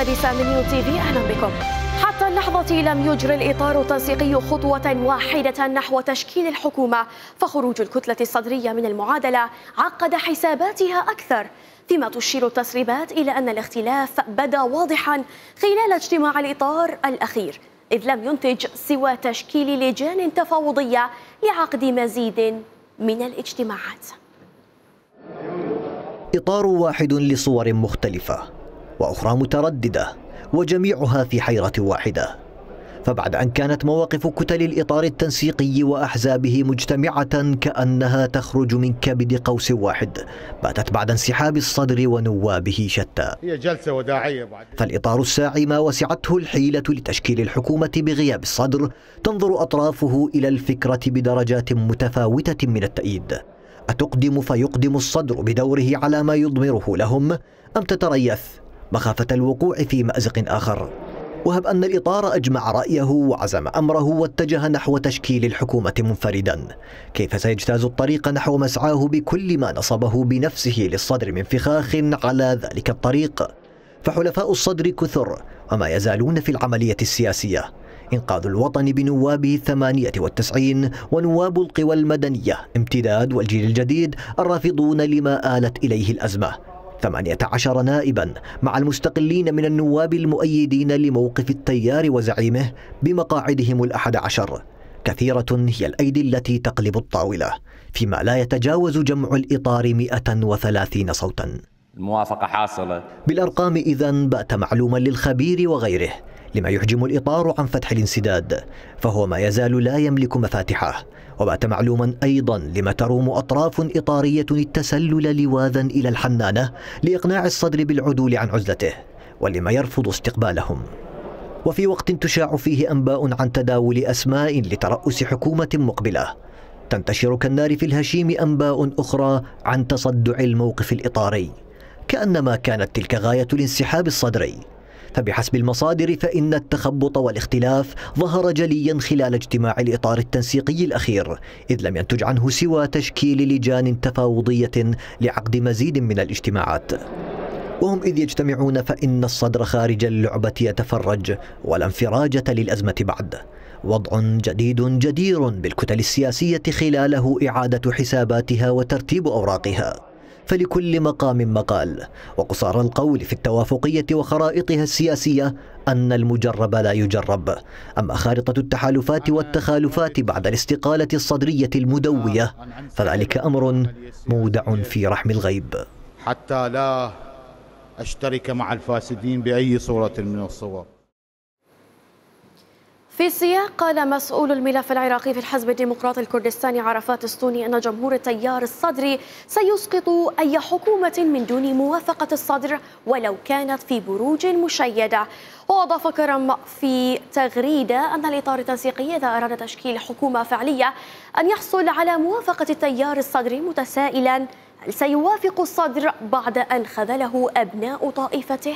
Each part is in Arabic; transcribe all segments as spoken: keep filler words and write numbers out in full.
السادسة من نيو تي في، أهلا بكم. حتى اللحظة لم يجري الإطار التنسيقي خطوة واحدة نحو تشكيل الحكومة، فخروج الكتلة الصدرية من المعادلة عقد حساباتها أكثر، فيما تشير التسريبات إلى أن الاختلاف بدا واضحا خلال اجتماع الإطار الأخير، إذ لم ينتج سوى تشكيل لجان تفاوضية لعقد مزيد من الاجتماعات. إطار واحد لصور مختلفة وأخرى مترددة، وجميعها في حيرة واحدة. فبعد أن كانت مواقف كتل الإطار التنسيقي وأحزابه مجتمعة كأنها تخرج من كبد قوس واحد، باتت بعد انسحاب الصدر ونوابه شتى. هي جلسة وداعية بعد. فالإطار الساعي ما وسعته الحيلة لتشكيل الحكومة بغياب الصدر، تنظر أطرافه إلى الفكرة بدرجات متفاوتة من التأييد. أتقدم فيقدم الصدر بدوره على ما يضمره لهم، أم تتريث مخافة الوقوع في مأزق آخر؟ وهب أن الإطار أجمع رأيه وعزم أمره واتجه نحو تشكيل الحكومة منفردا، كيف سيجتاز الطريق نحو مسعاه بكل ما نصبه بنفسه للصدر من فخاخ على ذلك الطريق؟ فحلفاء الصدر كثر وما يزالون في العملية السياسية. إنقاذ الوطن بنوابه الثمانية والتسعين ونواب القوى المدنية امتداد والجيل الجديد الرافضون لما آلت إليه الأزمة، ثمانية عشر نائبا مع المستقلين من النواب المؤيدين لموقف التيار وزعيمه بمقاعدهم الأحد عشر. كثيرة هي الأيدي التي تقلب الطاولة، فيما لا يتجاوز جمع الإطار مئة وثلاثين صوتا. الموافقة حاصلة بالأرقام إذن بات معلوما للخبير وغيره لما يحجم الإطار عن فتح الانسداد، فهو ما يزال لا يملك مفاتحه. وبات معلوما أيضا لما تروم أطراف إطارية التسلل لواذا إلى الحنانة لإقناع الصدر بالعدول عن عزلته، ولما يرفض استقبالهم. وفي وقت تشاع فيه أنباء عن تداول أسماء لترأس حكومة مقبلة، تنتشر كالنار في الهشيم أنباء أخرى عن تصدع الموقف الإطاري، كأنما كانت تلك غاية الانسحاب الصدري. فبحسب المصادر فإن التخبط والاختلاف ظهر جليا خلال اجتماع الإطار التنسيقي الأخير، إذ لم ينتج عنه سوى تشكيل لجان تفاوضية لعقد مزيد من الاجتماعات. وهم إذ يجتمعون فإن الصدر خارج اللعبة يتفرج، ولا انفراجة للأزمة بعد. وضع جديد جدير بالكتل السياسية خلاله إعادة حساباتها وترتيب أوراقها، فلكل مقام مقال، وقصار القول في التوافقية وخرائطها السياسية أن المجرب لا يجرب. أما خارطة التحالفات والتخالفات بعد الاستقالة الصدرية المدوية فذلك أمر مودع في رحم الغيب. حتى لا أشترك مع الفاسدين بأي صورة من الصور. في سياق قال مسؤول الملف العراقي في الحزب الديمقراطي الكردستاني عرفات السوني أن جمهور التيار الصدري سيسقط أي حكومة من دون موافقة الصدر ولو كانت في بروج مشيدة. وأضاف كرم في تغريدة أن الإطار التنسيقي إذا أراد تشكيل حكومة فعلية أن يحصل على موافقة التيار الصدري، متسائلا هل سيوافق الصدر بعد أن خذله أبناء طائفته؟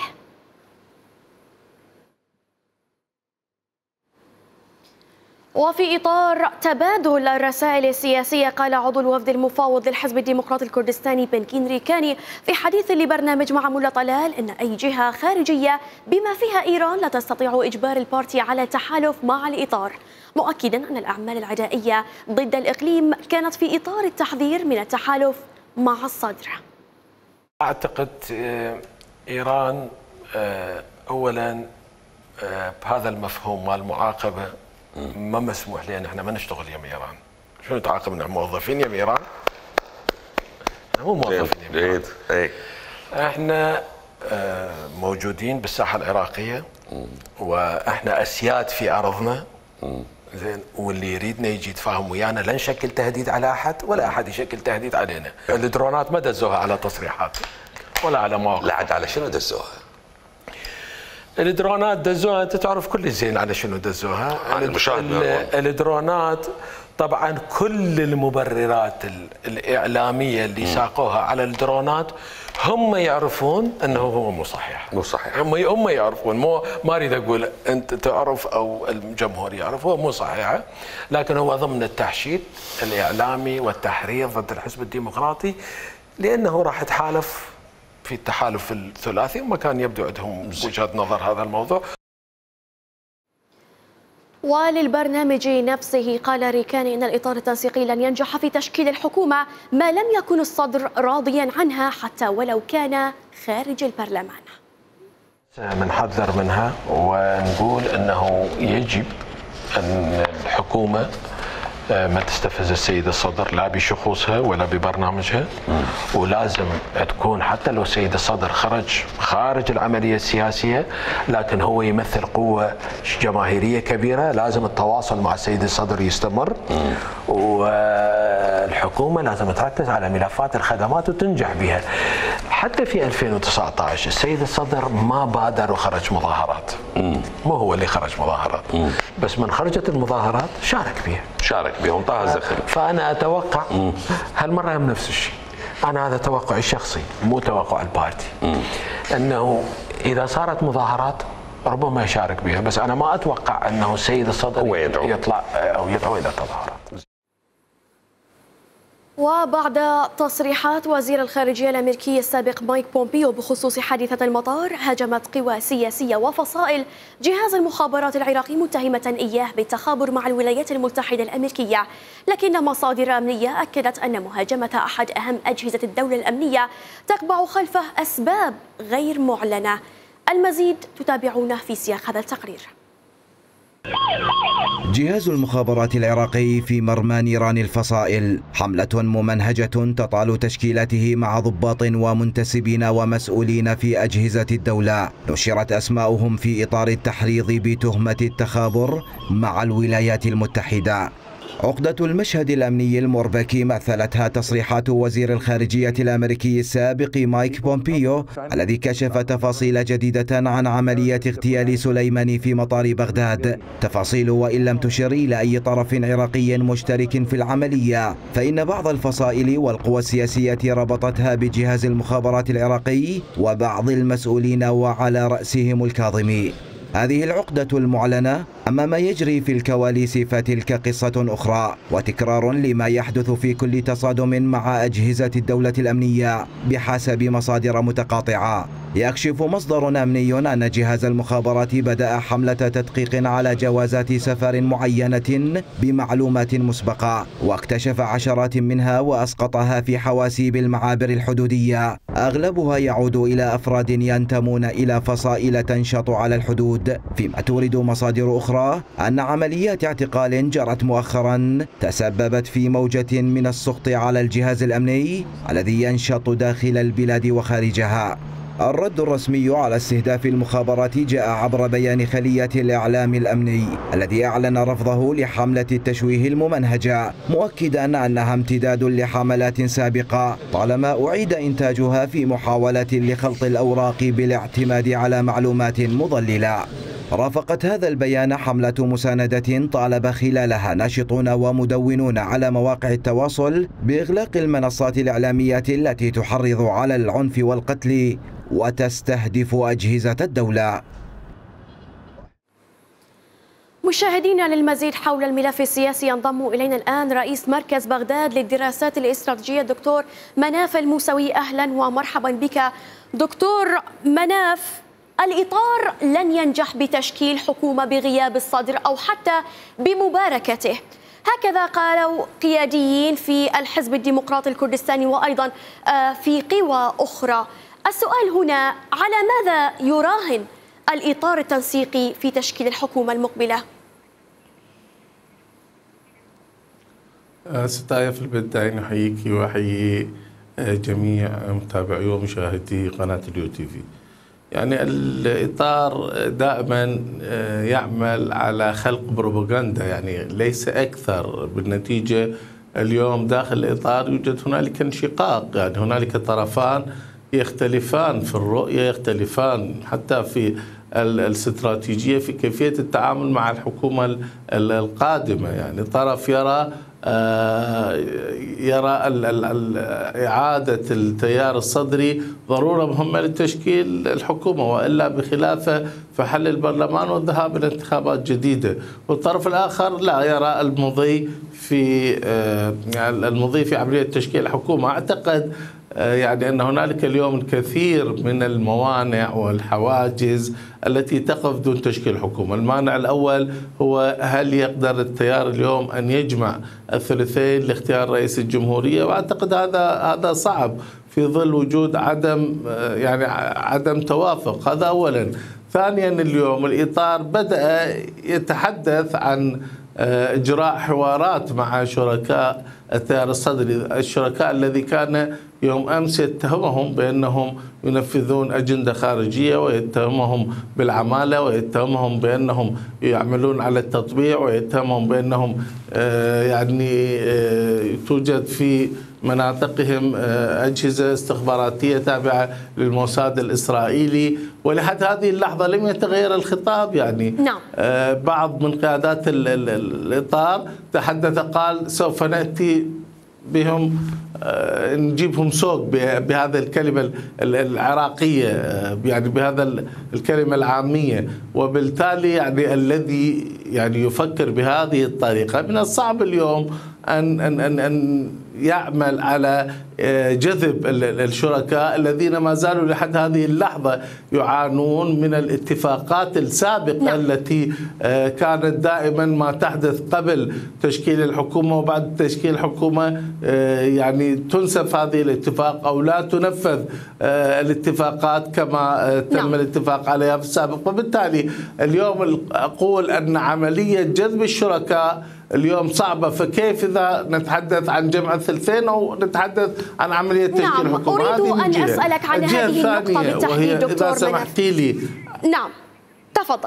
وفي إطار تبادل الرسائل السياسية، قال عضو الوفد المفاوض للحزب الديمقراطي الكردستاني بنكين ريكاني في حديث لبرنامج مع ملا طلال أن أي جهة خارجية بما فيها إيران لا تستطيع إجبار البارتي على التحالف مع الإطار، مؤكدا أن الأعمال العدائية ضد الإقليم كانت في إطار التحذير من التحالف مع الصدر. أعتقد إيران أولا بهذا المفهوم مال المعاقبة ما مسموح لنا احنا ما نشتغل يم ايران. شنو تعاقبنا موظفين يم ايران؟ احنا مو موظفين يم ايران. احنا موجودين بالساحه العراقيه واحنا اسياد في ارضنا. زين، واللي يريدنا يجي يتفاهم ويانا لا نشكل تهديد على احد ولا احد يشكل تهديد علينا. الدرونات ما دزوها على تصريحات ولا على مواقف. لا عاد على شنو دزوها؟ الدرونات دزوها، انت تعرف كل زين على شنو دزوها. الدرونات طبعا كل المبررات الاعلاميه اللي ساقوها على الدرونات هم يعرفون انه هو مو صحيح. مو صحيح. هم هم يعرفون، مو ما اريد اقول انت تعرف او الجمهور يعرف، هو مو صحيحه، لكن هو ضمن التحشيد الاعلامي والتحريض ضد الحزب الديمقراطي، لانه راح يتحالف في التحالف الثلاثي، هم كان يبدو عندهم وجهة نظر هذا الموضوع. وللبرنامج نفسه قال ريكاني إن الإطار التنسيقي لن ينجح في تشكيل الحكومة ما لم يكن الصدر راضيا عنها حتى ولو كان خارج البرلمان. منحذر منها ونقول أنه يجب أن الحكومة ما تستفز السيد الصدر لا بشخوصها ولا ببرنامجها، ولازم تكون حتى لو السيد الصدر خرج خارج العملية السياسية لكن هو يمثل قوة جماهيرية كبيرة، لازم التواصل مع السيد الصدر يستمر، والحكومة لازم تركز على ملفات الخدمات وتنجح بها. حتى في ألفين وتسعة عشر السيد الصدر ما بادر وخرج مظاهرات، مو هو اللي خرج مظاهرات، بس من خرجت المظاهرات شارك بها شارك بها وانطاها الزخم. فأنا أتوقع هالمرة هم نفس الشيء، أنا هذا توقعي الشخصي مو توقع البارتي، أنه إذا صارت مظاهرات ربما يشارك بها، بس أنا ما أتوقع أنه السيد الصدر يدعو. يطلع أو يدعو إلى تظاهرات. وبعد تصريحات وزير الخارجية الأمريكي السابق مايك بومبيو بخصوص حادثة المطار، هاجمت قوى سياسية وفصائل جهاز المخابرات العراقي متهمة إياه بالتخابر مع الولايات المتحدة الأمريكية، لكن مصادر أمنية أكدت أن مهاجمة أحد أهم أجهزة الدولة الأمنية تقبع خلفه أسباب غير معلنة. المزيد تتابعونه في سياق هذا التقرير. جهاز المخابرات العراقي في مرمى نيران الفصائل، حملة ممنهجة تطال تشكيلاته مع ضباط ومنتسبين ومسؤولين في أجهزة الدولة، نشرت أسماؤهم في إطار التحريض بتهمة التخابر مع الولايات المتحدة. عقدة المشهد الأمني المربكي مثلتها تصريحات وزير الخارجية الأمريكي السابق مايك بومبيو الذي كشف تفاصيل جديدة عن عملية اغتيال سليماني في مطار بغداد، تفاصيل وإن لم تشر إلى أي طرف عراقي مشترك في العملية، فإن بعض الفصائل والقوى السياسية ربطتها بجهاز المخابرات العراقي وبعض المسؤولين وعلى رأسهم الكاظمي. هذه العقدة المعلنة أما ما يجري في الكواليس فتلك قصة أخرى وتكرار لما يحدث في كل تصادم مع أجهزة الدولة الأمنية بحسب مصادر متقاطعة. يكشف مصدر أمني أن جهاز المخابرات بدأ حملة تدقيق على جوازات سفر معينة بمعلومات مسبقة، واكتشف عشرات منها وأسقطها في حواسيب المعابر الحدودية، أغلبها يعود إلى أفراد ينتمون إلى فصائل تنشط على الحدود، فيما تورد مصادر أخرى أن عمليات اعتقال جرت مؤخرا تسببت في موجة من السخط على الجهاز الأمني الذي ينشط داخل البلاد وخارجها. الرد الرسمي على استهداف المخابرات جاء عبر بيان خلية الإعلام الأمني الذي أعلن رفضه لحملة التشويه الممنهجة، مؤكدا أنها امتداد لحملات سابقة طالما أعيد إنتاجها في محاولة لخلط الأوراق بالاعتماد على معلومات مضللة. رافقت هذا البيان حملة مساندة طالب خلالها ناشطون ومدونون على مواقع التواصل بإغلاق المنصات الإعلامية التي تحرض على العنف والقتل وتستهدف أجهزة الدولة. مشاهدينا، للمزيد حول الملف السياسي ينضم إلينا الآن رئيس مركز بغداد للدراسات الاستراتيجية الدكتور مناف الموسوي. أهلا ومرحبا بك دكتور مناف. الإطار لن ينجح بتشكيل حكومة بغياب الصدر أو حتى بمباركته، هكذا قالوا قياديين في الحزب الديمقراطي الكردستاني وأيضا في قوى أخرى. السؤال هنا، على ماذا يراهن الإطار التنسيقي في تشكيل الحكومة المقبلة؟ ست آية، في البداية نحييك وأحيي جميع متابعي ومشاهدي قناة اليو تي في. يعني الإطار دائما يعمل على خلق بروباغندا، يعني ليس أكثر. بالنتيجة اليوم داخل الإطار يوجد هنالك انشقاق، يعني هنالك طرفان يختلفان في الرؤية، يختلفان حتى في الاستراتيجية في كيفية التعامل مع الحكومة القادمة. يعني طرف يرى يرى إعادة التيار الصدري ضرورة مهمة لتشكيل الحكومة، وإلا بخلافه فحل البرلمان والذهاب إلى انتخابات جديدة. والطرف الآخر لا، يرى المضي في المضي في عملية تشكيل الحكومة. أعتقد يعني أن هنالك اليوم الكثير من الموانع والحواجز التي تقف دون تشكيل حكومة. المانع الأول هو هل يقدر التيار اليوم أن يجمع الثلثين لاختيار رئيس الجمهورية؟ وأعتقد هذا هذا صعب في ظل وجود عدم يعني عدم توافق. هذا أولا. ثانيا، اليوم الإطار بدأ يتحدث عن إجراء حوارات مع شركاء التيار الصدري، الشركاء الذي كان يوم أمس يتهمهم بأنهم ينفذون أجندة خارجية، ويتهمهم بالعمالة، ويتهمهم بأنهم يعملون على التطبيع، ويتهمهم بأنهم يعني توجد في مناطقهم أجهزة استخباراتية تابعة للموساد الإسرائيلي. ولحد هذه اللحظة لم يتغير الخطاب. يعني نعم. بعض من قيادات الإطار تحدث قال سوف نأتي بهم نجيبهم سوق بهذا الكلمة العراقية، يعني بهذا الكلمة العامية. وبالتالي يعني الذي يعني يفكر بهذه الطريقة من الصعب اليوم أن أن أن, أن يعمل على جذب الشركاء الذين ما زالوا لحد هذه اللحظة يعانون من الاتفاقات السابقة. نعم. التي كانت دائما ما تحدث قبل تشكيل الحكومة وبعد تشكيل الحكومة يعني تنسف هذه الاتفاق أو لا تنفذ الاتفاقات كما تم نعم. الاتفاق عليها في السابق. وبالتالي اليوم أقول أن عملية جذب الشركاء اليوم صعبة. فكيف إذا نتحدث عن جمع الثلثين أو نتحدث عن عملية تشكيل نعم. حكومة؟ أريد أن أسألك عن هذه النقطة بالتحديد دكتور إذا سمحتي لي. نعم تفضل.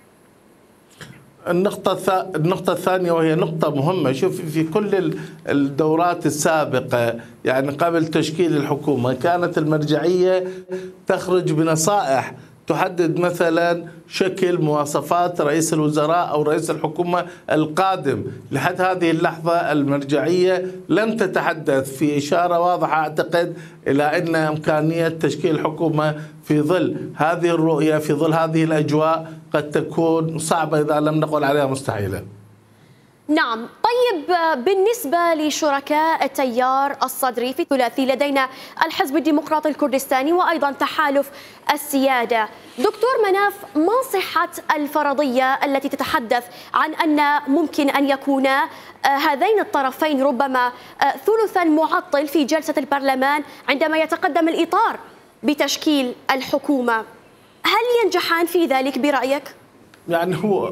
النقطة النقطة الثانية وهي نقطة مهمة. شوف، في كل الدورات السابقة يعني قبل تشكيل الحكومة كانت المرجعية تخرج بنصائح تحدد مثلا شكل مواصفات رئيس الوزراء أو رئيس الحكومة القادم. لحد هذه اللحظة المرجعية لم تتحدث في إشارة واضحة أعتقد إلى أن إمكانية تشكيل حكومة في ظل هذه الرؤية، في ظل هذه الأجواء، قد تكون صعبة إذا لم نقل عليها مستحيلة. نعم. طيب، بالنسبة لشركاء التيار الصدري في الثلاثي لدينا الحزب الديمقراطي الكردستاني وأيضا تحالف السيادة. دكتور مناف، ما صحة الفرضية التي تتحدث عن أن ممكن أن يكون هذين الطرفين ربما ثلثا معطل في جلسة البرلمان عندما يتقدم الإطار بتشكيل الحكومة؟ هل ينجحان في ذلك برأيك؟ يعني هو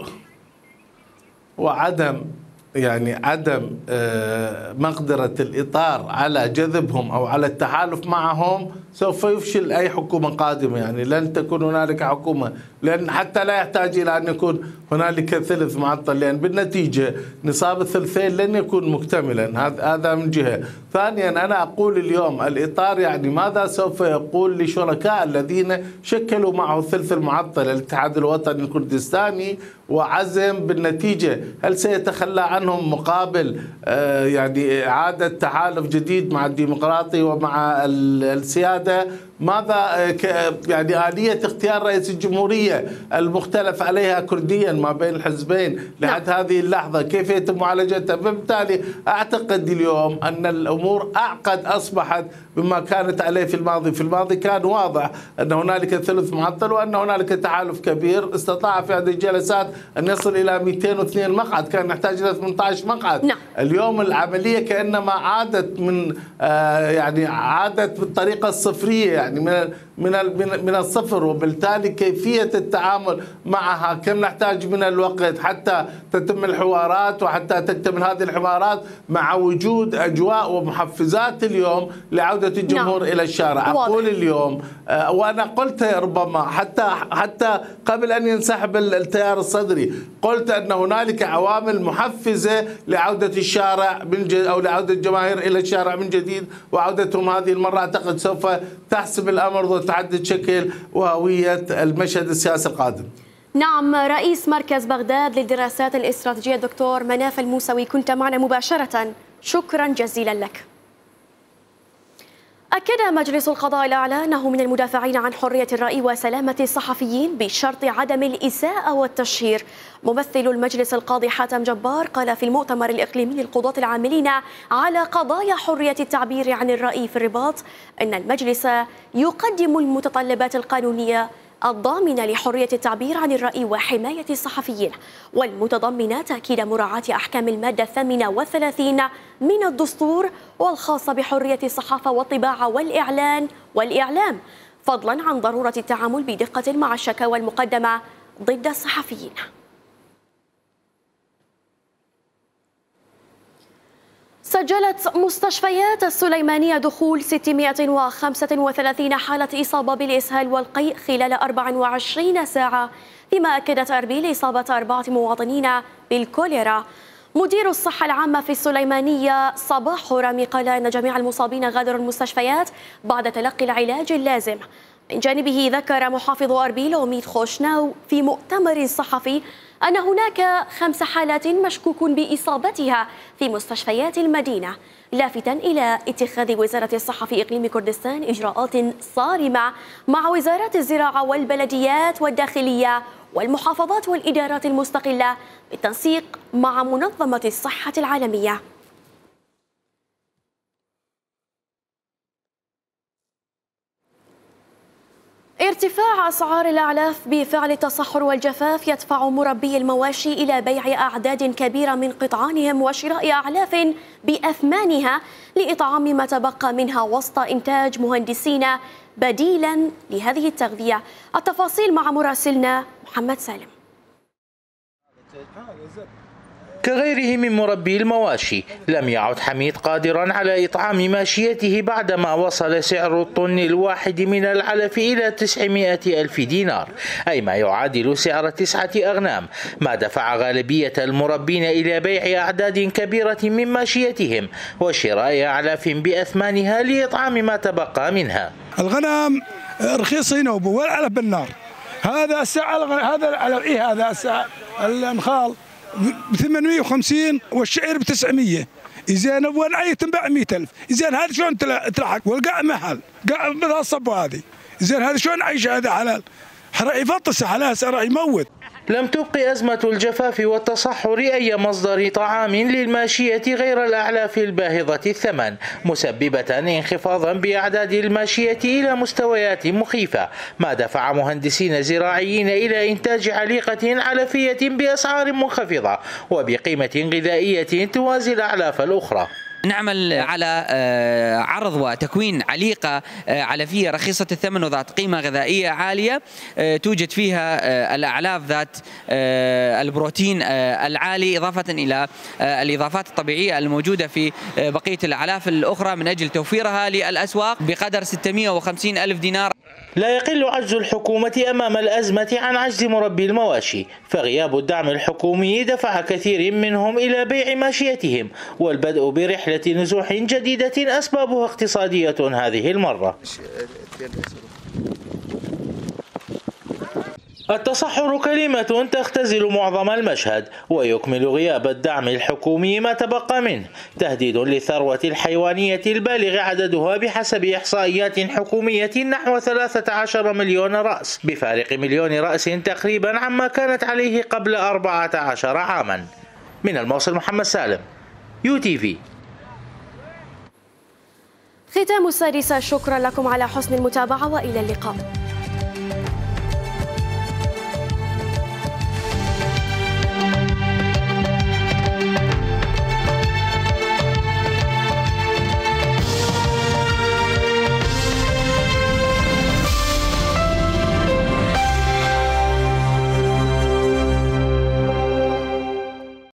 وعدم يعني عدم مقدرة الإطار على جذبهم أو على التحالف معهم سوف يفشل أي حكومة قادمة. يعني لن تكون هنالك حكومة، لأن حتى لا يحتاج إلى أن يكون هنالك ثلث معطل، لأن بالنتيجة نصاب الثلثين لن يكون مكتملا. هذا من جهة. ثانيا، أنا أقول اليوم الإطار يعني ماذا سوف يقول لشركاء الذين شكلوا معه الثلث المعطل الاتحاد الوطني الكردستاني وعزم بالنتيجة؟ هل سيتخلى عنهم مقابل آه يعني إعادة تحالف جديد مع الديمقراطي ومع السيادة؟ ماذا يعني آلية اختيار رئيس الجمهورية المختلف عليها كرديا ما بين الحزبين لحد هذه اللحظة كيف يتم معالجتها؟ فبالتالي أعتقد اليوم أن الأمور أعقد أصبحت مما كانت عليه في الماضي. في الماضي كان واضح أن هنالك ثلث معطل وأن هنالك تحالف كبير استطاع في هذه الجلسات أن يصل إلى مئتين واثنين مقعد، كان يحتاج إلى ثمانية عشر مقعد. نعم. اليوم العملية كأنما عادت من آه يعني عادت بالطريقة الصفرية، يعني من من من الصفر. وبالتالي كيفية التعامل معها كم نحتاج من الوقت حتى تتم الحوارات وحتى تكتمل هذه الحوارات مع وجود أجواء ومحفزات اليوم لعودة الجمهور نعم. إلى الشارع. أقول اليوم آه وأنا قلت ربما حتى حتى قبل أن ينسحب التيار الصدري قلت أن هنالك عوامل محفزة لعودة الشارع من جديد أو لعودة الجماهير إلى الشارع من جديد، وعودتهم هذه المرة أعتقد سوف تحسم الأمر وتحدد شكل وهوية المشهد السياسي القادم. نعم. رئيس مركز بغداد للدراسات الاستراتيجية الدكتور مناف الموسوي كنت معنا مباشرة، شكرا جزيلا لك. أكد مجلس القضاء الأعلى أنه من المدافعين عن حرية الرأي وسلامة الصحفيين بشرط عدم الإساءة والتشهير. ممثل المجلس القاضي حاتم جبار قال في المؤتمر الإقليمي للقضاة العاملين على قضايا حرية التعبير عن الرأي في الرباط أن المجلس يقدم المتطلبات القانونية الضامنة لحرية التعبير عن الرأي وحماية الصحفيين، والمتضمنة تأكيد مراعاة أحكام المادة الثامنة والثلاثين من الدستور والخاصة بحرية الصحافة والطباعة والإعلان والإعلام، فضلا عن ضرورة التعامل بدقة مع الشكاوى المقدمة ضد الصحفيين. سجلت مستشفيات السليمانية دخول ستمائة وخمسة وثلاثين حالة إصابة بالإسهال والقيء خلال أربع وعشرين ساعة، فيما أكدت أربيل إصابة أربعة مواطنين بالكوليرا. مدير الصحة العامة في السليمانية صباح رامي قال أن جميع المصابين غادروا المستشفيات بعد تلقي العلاج اللازم. من جانبه ذكر محافظ أربيل أميد خوشناو في مؤتمر صحفي أن هناك خمس حالات مشكوك بإصابتها في مستشفيات المدينة، لافتا إلى اتخاذ وزارة الصحة في إقليم كردستان إجراءات صارمة مع وزارات الزراعة والبلديات والداخلية والمحافظات والإدارات المستقلة بالتنسيق مع منظمة الصحة العالمية. ارتفاع أسعار الأعلاف بفعل التصحر والجفاف يدفع مربي المواشي إلى بيع أعداد كبيرة من قطعانهم وشراء أعلاف بأثمانها لإطعام ما تبقى منها وسط إنتاج مهندسين بديلا لهذه التغذية. التفاصيل مع مراسلنا محمد سالم. كغيره من مربي المواشي لم يعد حميد قادرا على إطعام ماشيته بعدما وصل سعر الطن الواحد من العلف إلى تسعمائة ألف دينار، أي ما يعادل سعر تسعة أغنام، ما دفع غالبية المربين إلى بيع أعداد كبيرة من ماشيتهم وشراء أعلاف بأثمانها لإطعام ما تبقى منها. الغنم رخيصين والعلف بالنار. هذا السعر هذا العلف إيه هذا السعر النخال ب ثمانمائة وخمسين والشعير ب تسعمائة. إذا أول أي تنباع مئة ألف، إذا هذا شلون تلحق والقاع محل قاع بدها الصبة هذه، إذا هذا شلون عيش هذا حلال؟ راح يفطس حلال راح يموت. لم تبقي أزمة الجفاف والتصحر أي مصدر طعام للماشية غير الأعلاف الباهظة الثمن، مسببة انخفاضا بأعداد الماشية إلى مستويات مخيفة، ما دفع مهندسين زراعيين إلى إنتاج عليقة علفية بأسعار منخفضة وبقيمة غذائية توازي الأعلاف الأخرى. نعمل على عرض وتكوين عليقة علفية رخيصة الثمن وذات قيمة غذائية عالية، توجد فيها الأعلاف ذات البروتين العالي إضافة إلى الإضافات الطبيعية الموجودة في بقية الأعلاف الأخرى من أجل توفيرها للأسواق بقدر ستمائة وخمسين ألف دينار. لا يقل عجز الحكومة أمام الأزمة عن عجز مربي المواشي، فغياب الدعم الحكومي دفع كثير منهم إلى بيع ماشيتهم والبدء برحلة نزوح جديدة أسبابها اقتصادية هذه المرة. التصحر كلمة تختزل معظم المشهد، ويكمل غياب الدعم الحكومي ما تبقى منه تهديد للثروة الحيوانية البالغ عددها بحسب إحصائيات حكومية نحو ثلاثة عشر مليون رأس، بفارق مليون رأس تقريبا عما كانت عليه قبل أربعة عشر عاما. من الموصل محمد سالم، يو تي في. ختام السادسة، شكرا لكم على حسن المتابعة وإلى اللقاء.